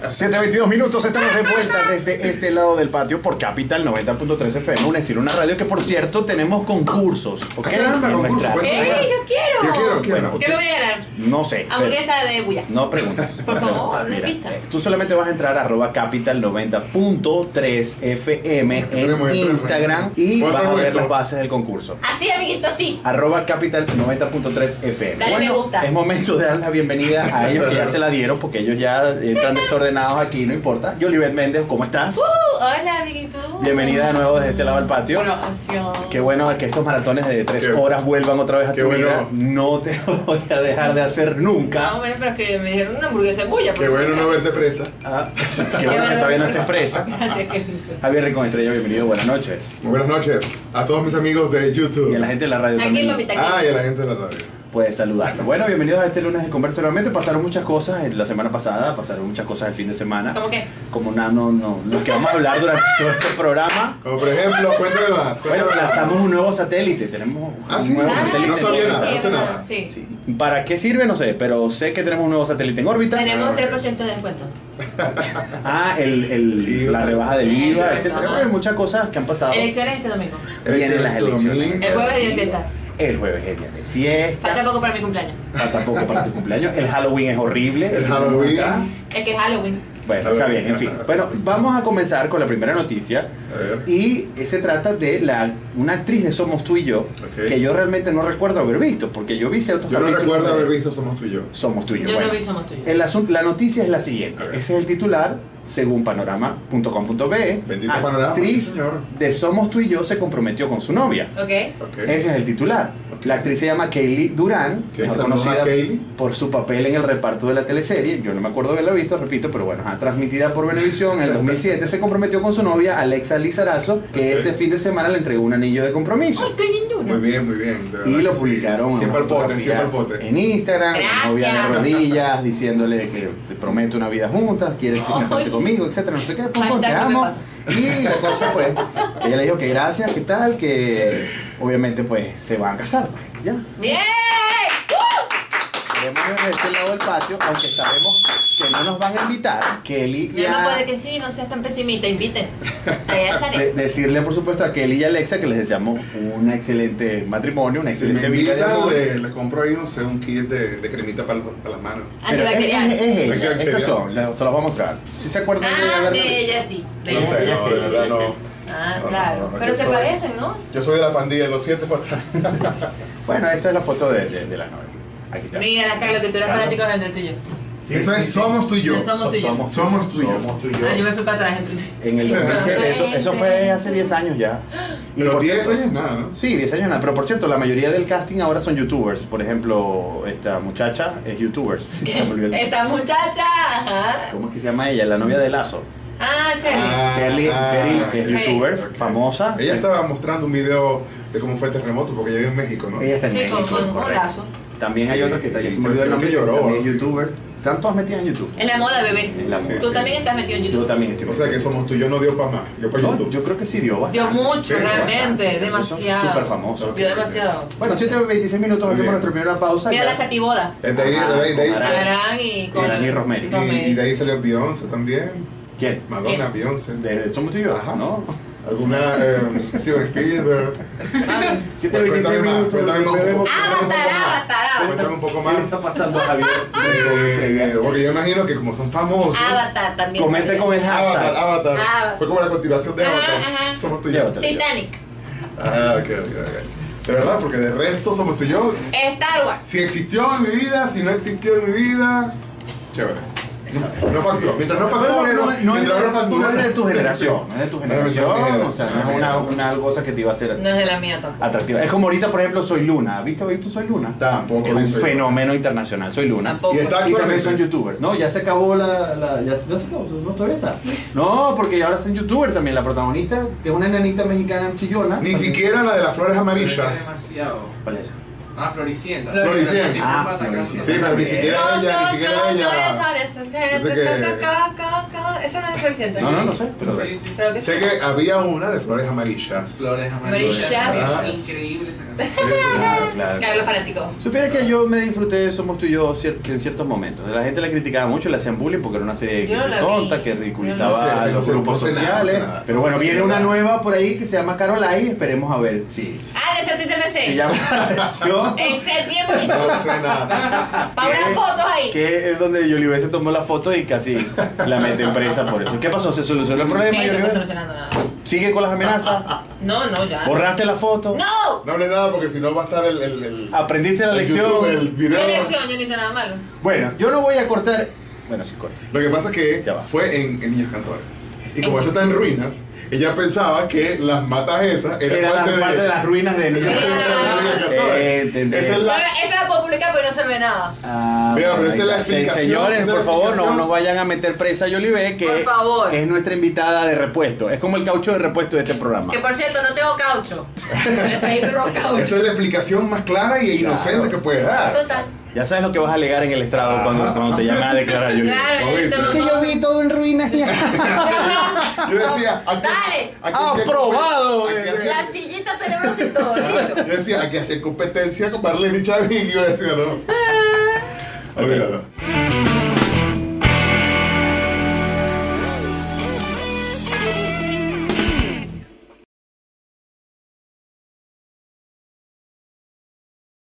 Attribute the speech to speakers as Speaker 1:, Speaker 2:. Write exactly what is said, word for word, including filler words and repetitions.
Speaker 1: siete veintidós minutos, estamos de vuelta desde este lado del patio por Capital noventa punto tres F M, un estilo, una radio que por cierto tenemos concursos, ¿ok?
Speaker 2: Caramba, concurso,
Speaker 3: ¡Ey, yo quiero!
Speaker 2: Yo quiero, quiero.
Speaker 1: Bueno,
Speaker 3: ¿Qué me voy a ganar?
Speaker 1: no sé. pero-
Speaker 3: Hamburguesa de bulla.
Speaker 1: No preguntas.
Speaker 3: Por favor, no
Speaker 1: Mira,
Speaker 3: pizza.
Speaker 1: eh, tú solamente vas a entrar a arroba capital noventa punto tres F M
Speaker 2: tenemos
Speaker 1: en
Speaker 2: el
Speaker 1: Instagram y
Speaker 2: ¿Cuál
Speaker 1: vas a
Speaker 2: tenemos
Speaker 1: ver
Speaker 2: esto?
Speaker 1: las bases del concurso.
Speaker 3: Así, amiguito, sí.
Speaker 1: Arroba capital noventa punto tres F M.
Speaker 3: Dale me gusta.
Speaker 1: Es momento de dar la bienvenida a ellos que ya se la dieron porque ellos ya están desordenados aquí, no importa. Yolibet Méndez, ¿cómo estás?
Speaker 3: Uh, hola, amiguito.
Speaker 1: Bienvenida de nuevo desde este lado del patio.
Speaker 3: Promoción.
Speaker 1: Qué bueno que estos maratones de tres
Speaker 2: Qué-
Speaker 1: horas vuelvan otra vez a
Speaker 2: qué
Speaker 1: tu
Speaker 2: bueno.
Speaker 1: vida. No te voy a dejar de hacer nunca.
Speaker 3: No, bueno, pero es que me dijeron una hamburguesa de bulla. por
Speaker 2: Qué
Speaker 3: eso
Speaker 2: bueno
Speaker 3: me-
Speaker 2: no verte presa.
Speaker 1: Ah, qué bueno que todavía no estés presa.
Speaker 3: Gracias, qué lindo.
Speaker 1: Javier Rincón Estrella, bienvenido, buenas noches.
Speaker 2: Muy buenas noches a todos mis amigos de YouTube.
Speaker 1: Y a la gente de la radio
Speaker 3: Aquí,
Speaker 1: también
Speaker 3: mamita, aquí.
Speaker 2: Ah, y a la gente de la radio.
Speaker 1: puedes saludarlo. Bueno, bienvenidos a este lunes de Conversa nuevamente. Pasaron muchas cosas en la semana pasada, pasaron muchas cosas el fin de semana.
Speaker 3: ¿Cómo qué?
Speaker 1: Como nada, no, no, lo que vamos a hablar durante todo este programa.
Speaker 2: Como por ejemplo, cuéntame más.
Speaker 1: Bueno,
Speaker 2: Cuéntame más.
Speaker 1: lanzamos un nuevo satélite, tenemos
Speaker 2: Ah,
Speaker 1: un
Speaker 2: sí.
Speaker 1: nuevo
Speaker 2: Ah,
Speaker 1: satélite.
Speaker 2: no sabía
Speaker 3: sí,
Speaker 2: nada,
Speaker 3: sí,
Speaker 2: no sé
Speaker 3: es
Speaker 2: nada.
Speaker 3: verdad, Sí.
Speaker 1: Sí. ¿Para qué sirve? No sé, pero sé que tenemos un nuevo satélite en órbita.
Speaker 3: Tenemos
Speaker 2: Ah,
Speaker 3: un tres por ciento de descuento.
Speaker 1: Ah, el, el,
Speaker 2: I V A.
Speaker 1: la rebaja del I V A,
Speaker 3: Ajá.
Speaker 1: etcétera. Bueno, muchas cosas que han pasado.
Speaker 3: Elecciones este domingo.
Speaker 1: Vienen las elecciones.
Speaker 2: Domingo.
Speaker 3: El jueves día de fiesta.
Speaker 1: El jueves es día de fiesta.
Speaker 3: Falta poco para mi cumpleaños.
Speaker 1: Falta poco para tu cumpleaños. El Halloween es horrible.
Speaker 2: El Halloween.
Speaker 3: Es que es Halloween.
Speaker 1: Bueno, está bien, en fin. Bueno, vamos a comenzar con la primera noticia.
Speaker 2: A ver.
Speaker 1: Y se trata de la, una actriz de Somos Tú y Yo,
Speaker 2: Ok.
Speaker 1: que yo realmente no recuerdo haber visto, porque yo vi ciertos
Speaker 2: Yo no
Speaker 1: capítulos
Speaker 2: recuerdo
Speaker 1: de
Speaker 2: haber visto Somos tú y yo.
Speaker 1: Somos Tú y Yo.
Speaker 3: Yo
Speaker 1: Bueno,
Speaker 3: no vi Somos Tuyos.
Speaker 1: el asunto, la noticia es la siguiente.
Speaker 2: A ver.
Speaker 1: Ese es el titular, según panorama punto com punto be.
Speaker 2: Bendito Panorama,
Speaker 1: Actriz
Speaker 2: sí, señor.
Speaker 1: de Somos Tú y Yo se comprometió con su novia.
Speaker 3: ¿Ok?
Speaker 2: Ok.
Speaker 1: Ese es el titular.
Speaker 2: Ok.
Speaker 1: La actriz se llama Kaylee Durán,
Speaker 2: Ok,
Speaker 1: mejor
Speaker 2: saludos a
Speaker 1: conocida
Speaker 2: Kaylee.
Speaker 1: por su papel en el reparto de la teleserie. Yo no me acuerdo de haberla visto, repito, pero bueno, ajá, transmitida por Venevisión en el dos mil siete. Se comprometió con su novia Alexa Lizarazo, que
Speaker 2: Ok.
Speaker 1: ese fin de semana le entregó un anillo de compromiso.
Speaker 3: ¡Ay, qué niño!
Speaker 2: Muy bien, muy bien. de verdad
Speaker 1: Y lo
Speaker 2: que sí.
Speaker 1: publicaron en
Speaker 2: Siempre
Speaker 1: una
Speaker 2: al pote,
Speaker 1: fotografía
Speaker 2: siempre al pote.
Speaker 1: en Instagram, la
Speaker 3: Gracias.
Speaker 1: novia de rodillas, diciéndole que te prometo una vida juntas, quieres
Speaker 3: Ay.
Speaker 1: casarte conmigo, etcétera, no sé qué, pues,
Speaker 3: Hashtag
Speaker 1: te
Speaker 3: no me
Speaker 1: amo.
Speaker 3: pasa.
Speaker 1: Y la cosa pues, ella le dijo que gracias, que tal, que obviamente pues se van a casar, pues, ya.
Speaker 3: ¡Bien! ¡Uh!
Speaker 1: Queremos desde este lado del patio, aunque sabemos que no nos van a invitar, Kelly y
Speaker 3: Mi mamá
Speaker 1: a...
Speaker 3: puede que sí, no seas tan pesimista, invítenos. Allá estaré.
Speaker 1: de- decirle por supuesto a Kelly y a Alexa que les deseamos un excelente matrimonio, una
Speaker 2: Si me
Speaker 1: excelente vida de
Speaker 2: invita,
Speaker 1: amor.
Speaker 2: le, le compro ahí, no sé, un kit de, de cremita para, para las manos.
Speaker 1: Pero es, es,
Speaker 3: Antibacterial.
Speaker 1: es ella,
Speaker 2: Antibacterial.
Speaker 1: estas son, le- se las voy a mostrar. Si se acuerdan de
Speaker 3: Ah,
Speaker 1: haber-
Speaker 3: de ella sí. De
Speaker 2: No
Speaker 3: ella
Speaker 2: sé,
Speaker 3: sí.
Speaker 2: no, de verdad no.
Speaker 3: Ah,
Speaker 2: No,
Speaker 3: claro.
Speaker 2: no, no,
Speaker 3: Pero
Speaker 2: yo
Speaker 3: se
Speaker 2: soy-
Speaker 3: parecen, ¿no?
Speaker 2: Yo soy de la pandilla de los siete para atrás.
Speaker 1: Bueno, esta es la foto de, de, de la novia. Aquí está.
Speaker 3: Mira, Carlos, que tú eres
Speaker 1: Claro.
Speaker 3: fanático del tuyo.
Speaker 1: Sí,
Speaker 2: Eso
Speaker 1: sí,
Speaker 2: es
Speaker 1: sí.
Speaker 2: Somos tú y yo.
Speaker 3: De Somos tú y yo.
Speaker 1: Somos,
Speaker 2: Somos tú y yo.
Speaker 1: Somos tú y yo.
Speaker 3: Ah, yo me fui para atrás entre
Speaker 1: En el dos mil siete, eso, eso fue hace diez años ya. Y
Speaker 2: Pero
Speaker 1: por
Speaker 2: diez
Speaker 1: cierto-
Speaker 2: años nada, ¿no?
Speaker 1: Sí, diez años nada, pero por cierto, la mayoría del casting ahora son youtubers. Por ejemplo, esta muchacha es youtubers. Se me olvidó el-
Speaker 3: Esta muchacha. Ajá.
Speaker 1: ¿Cómo es que se llama ella? La novia de Lazo.
Speaker 3: Ah, Charlie.
Speaker 2: Ah,
Speaker 1: Cheryl,
Speaker 2: ah,
Speaker 1: Cheryl, que es
Speaker 3: ok.
Speaker 1: youtuber,
Speaker 2: Ok.
Speaker 1: famosa.
Speaker 2: Ella estaba mostrando un video de cómo fue el terremoto, porque ella vive en México, ¿no?
Speaker 1: Ella está en
Speaker 3: Sí, con,
Speaker 1: México,
Speaker 3: con un
Speaker 1: correcto.
Speaker 3: lazo.
Speaker 1: También hay
Speaker 2: Sí,
Speaker 1: otra que está, ya
Speaker 2: y
Speaker 1: se me olvidó el
Speaker 2: creo
Speaker 1: nombre,
Speaker 2: que lloró,
Speaker 1: también es
Speaker 2: sí.
Speaker 1: youtuber. Están todas metidas en YouTube.
Speaker 3: En la moda, bebé.
Speaker 1: En la moda.
Speaker 3: Tú
Speaker 2: sí.
Speaker 3: también estás metido en
Speaker 1: Yo
Speaker 3: YouTube.
Speaker 1: también estoy
Speaker 2: O sea que Somos tú y yo no dio para más, dio para
Speaker 1: No,
Speaker 2: YouTube.
Speaker 1: yo creo que sí dio bastante.
Speaker 3: Dio mucho,
Speaker 2: Sí,
Speaker 3: realmente.
Speaker 1: bastante.
Speaker 3: Demasiado.
Speaker 1: Súper famoso.
Speaker 3: Dio demasiado.
Speaker 1: Bueno, siete veintiséis minutos,
Speaker 2: Muy
Speaker 1: hacemos
Speaker 2: bien.
Speaker 1: nuestra primera pausa.
Speaker 3: Mira
Speaker 1: ya.
Speaker 3: la sapiboda.
Speaker 2: Eh, De ahí,
Speaker 1: Ajá,
Speaker 2: de ahí, de ahí.
Speaker 1: con Arán.
Speaker 3: Arán y con.
Speaker 1: Arán y Rosemary.
Speaker 2: Y, y de ahí salió Beyoncé también.
Speaker 1: ¿Quién?
Speaker 2: Madonna, Beyoncé.
Speaker 1: De Somos tú y yo,
Speaker 2: Ajá.
Speaker 1: ¿no?
Speaker 2: Alguna eh, Steven Spielberg.
Speaker 1: siete veintiséis
Speaker 2: Cuéntame más,
Speaker 1: minutos.
Speaker 2: cuéntame más un
Speaker 1: bebemos-
Speaker 2: poco.
Speaker 3: Avatar, Avatar,
Speaker 2: Cuéntame un poco
Speaker 1: ¿Qué le
Speaker 2: más.
Speaker 1: está pasando a Javier?
Speaker 2: Eh, porque yo imagino que como son famosos.
Speaker 3: Avatar también.
Speaker 1: Comente
Speaker 3: salió.
Speaker 1: con el
Speaker 2: Avatar,
Speaker 1: hashtag.
Speaker 2: Avatar.
Speaker 3: Avatar.
Speaker 2: Fue como la continuación de
Speaker 3: Ajá,
Speaker 2: Avatar.
Speaker 3: ajá.
Speaker 2: Somos tú y yo.
Speaker 1: Llévatelo.
Speaker 3: Titanic.
Speaker 2: Ah, ok, ok, ok. De verdad, porque de resto somos tú y yo.
Speaker 3: Star Wars.
Speaker 2: Si existió en mi vida, si no existió en mi vida, chévere. No facturó. Mientras no facturó,
Speaker 1: Pero no, no, no,
Speaker 2: mientras no
Speaker 1: es de-
Speaker 2: facturó,
Speaker 1: no es de tu generación, no es de tu
Speaker 2: No es de mi
Speaker 1: generación,
Speaker 2: generación.
Speaker 1: o sea, no
Speaker 2: Ah,
Speaker 1: es una,
Speaker 2: mira,
Speaker 1: una cosa que te iba a hacer
Speaker 3: No es de la mía tampoco.
Speaker 1: atractiva. Es como ahorita, por ejemplo, Soy Luna. ¿Viste hoy tú Soy Luna?
Speaker 2: Tampoco
Speaker 1: Es
Speaker 2: vi
Speaker 1: un
Speaker 2: Soy Luna.
Speaker 1: fenómeno internacional, Soy Luna.
Speaker 3: Tampoco.
Speaker 2: Y está
Speaker 1: Y también
Speaker 2: actualmente.
Speaker 1: son youtubers. No, ya se acabó la. la ya, ya se acabó, no todavía está. No, porque ahora son youtubers también. La protagonista, que es una nenita mexicana chillona.
Speaker 2: Ni
Speaker 1: también-
Speaker 2: siquiera la de las flores amarillas.
Speaker 4: Demasiado.
Speaker 1: ¿Cuál es?
Speaker 4: Ah, Floricienta.
Speaker 2: Floricienta.
Speaker 4: Sí,
Speaker 1: Ah,
Speaker 4: fue para
Speaker 1: Floricienta.
Speaker 2: Sí, pero ni siquiera
Speaker 3: No,
Speaker 2: ella,
Speaker 3: no,
Speaker 2: ni siquiera
Speaker 3: no,
Speaker 2: ella.
Speaker 3: no eres adolescente.
Speaker 2: Yo sé que-
Speaker 3: Ca, ca, ca, ca. Esa no es de Floricienta.
Speaker 1: No, no, no sé. Pero
Speaker 4: Sí, sí.
Speaker 3: Creo que sí.
Speaker 2: Sé que había una de flores amarillas.
Speaker 4: Flores amarillas.
Speaker 3: Amarillas.
Speaker 4: Es increíble esa canción.
Speaker 1: Claro, claro.
Speaker 3: Claro, los fanáticos.
Speaker 1: Supiera que yo me disfruté de Somos Tú y Yo cier- en ciertos momentos. La gente la criticaba mucho, le hacían bullying porque era una serie
Speaker 3: Yo no
Speaker 1: que
Speaker 3: la vi.
Speaker 1: tonta, que
Speaker 2: No
Speaker 1: ridiculizaba
Speaker 2: sé,
Speaker 1: a
Speaker 2: no
Speaker 1: los
Speaker 2: sé,
Speaker 1: grupos
Speaker 2: no sé nada,
Speaker 1: sociales.
Speaker 2: no sé nada.
Speaker 1: Pero bueno, viene una
Speaker 2: ¿Verdad?
Speaker 1: nueva por ahí que se llama Carolai, esperemos a ver si
Speaker 3: Ah, de ese T
Speaker 1: se
Speaker 3: T C.
Speaker 1: llama la atención.
Speaker 3: Ese es bien bonito.
Speaker 2: No sé nada.
Speaker 3: Para unas fotos ahí.
Speaker 1: Que es donde Yolivé se tomó la foto y casi la mete en presa por eso. ¿Qué pasó? ¿Se solucionó el problema,
Speaker 3: ¿Qué? Se está
Speaker 1: Yolivé?
Speaker 3: solucionando nada.
Speaker 1: ¿Sigue con las amenazas?
Speaker 3: No, no, ya.
Speaker 1: ¿Borraste la foto?
Speaker 3: ¡No!
Speaker 2: No hable nada porque si no va a estar el. el, el
Speaker 1: ¿Aprendiste la
Speaker 2: el
Speaker 1: lección?
Speaker 2: YouTube, el video.
Speaker 3: ¿Qué lección? Yo no hice nada malo.
Speaker 1: Bueno, yo no voy a cortar. Bueno, sí corta.
Speaker 2: Lo que pasa es que
Speaker 1: Ya va.
Speaker 2: fue en, en Niñas Cantores. Y como eso está en ruinas, ella pensaba que las matas esas eran
Speaker 1: Era
Speaker 2: parte,
Speaker 1: la parte de las ruinas de niños.
Speaker 2: Eh,
Speaker 1: Entendí.
Speaker 2: Esa es la-
Speaker 3: Esta la puedo publicar porque no se ve nada.
Speaker 1: Ah,
Speaker 2: Mira, pero
Speaker 1: bueno,
Speaker 2: esa es la
Speaker 1: ahí está.
Speaker 2: explicación,
Speaker 1: Señores,
Speaker 2: esa es
Speaker 1: por
Speaker 2: la
Speaker 1: favor, no
Speaker 2: explicación.
Speaker 1: nos vayan a meter presa a Yolivé, que
Speaker 3: Por favor.
Speaker 1: es nuestra invitada de repuesto. Es como el caucho de repuesto de este programa.
Speaker 3: Que por cierto, no tengo caucho. Necesito unos
Speaker 2: Esa
Speaker 3: cauchos.
Speaker 2: es la explicación más clara y inocente
Speaker 1: Claro.
Speaker 2: que puedes dar.
Speaker 3: Total.
Speaker 1: Ya sabes lo que vas a alegar en el estrado cuando, cuando te llaman a declarar, Yolivé.
Speaker 3: Claro,
Speaker 2: Oíste.
Speaker 3: yo
Speaker 1: Es que yo vi todo en ruinas ya.
Speaker 2: Yo decía, aquí,
Speaker 3: Dale.
Speaker 2: aquí
Speaker 1: Ah,
Speaker 2: hacía-
Speaker 1: aprobado,
Speaker 2: aquí
Speaker 1: bebé.
Speaker 2: hacía-
Speaker 3: La sillita tenebrosa y todo, listo.
Speaker 2: Yo decía, aquí hacía competencia con Marlene y Chavín. Y yo decía, no. Olvídalo.